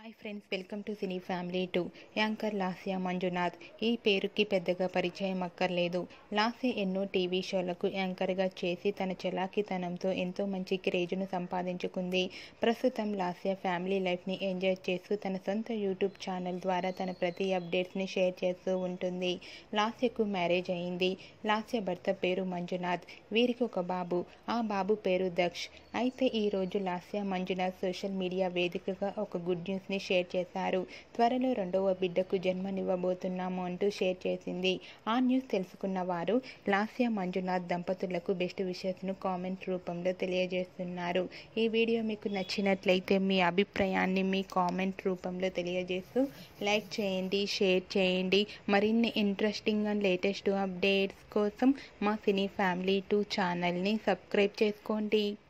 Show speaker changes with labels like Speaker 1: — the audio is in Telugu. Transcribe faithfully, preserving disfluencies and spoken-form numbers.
Speaker 1: Hi friends, welcome to cine family two. Anchor lasya Manjunath. ఈ పేరుకి పెద్దగా పరిచయం అక్కర్లేదు. లాస్య ఎన్నో టీవీ షోలకు యాంకర్గా చేసి తన చలాకీతనంతో ఎంతో మంచి క్రేజ్ను సంపాదించుకుంది. ప్రస్తుతం లాస్య ఫ్యామిలీ లైఫ్ని ఎంజాయ్ చేస్తూ తన సొంత యూట్యూబ్ ఛానల్ ద్వారా తన ప్రతి అప్డేట్స్ని షేర్ చేస్తూ ఉంటుంది. లాస్యకు మ్యారేజ్ అయింది. లాస్య భర్త పేరు మంజునాథ్. వీరికి ఒక బాబు. ఆ బాబు పేరు దక్ష్. అయితే ఈరోజు లాస్య మంజునాథ్ సోషల్ మీడియా వేదికగా ఒక గుడ్ న్యూస్ షేర్ చేశారు. త్వరలో రెండవ బిడ్డకు జన్మనివ్వబోతున్నాము అంటూ షేర్ చేసింది. ఆ న్యూస్ తెలుసుకున్న వారు లాస్య మంజునాథ్ దంపతులకు బెస్ట్ విషెస్ ను కామెంట్ రూపంలో తెలియజేస్తున్నారు. ఈ వీడియో మీకు నచ్చినట్లయితే మీ అభిప్రాయాన్ని మీ కామెంట్ రూపంలో తెలియజేస్తూ లైక్ చేయండి, షేర్ చేయండి. మరిన్ని ఇంట్రెస్టింగ్ అండ్ లేటెస్ట్ అప్డేట్స్ కోసం మా సినీ ఫ్యామిలీ టూ ఛానల్ని సబ్స్క్రైబ్ చేసుకోండి.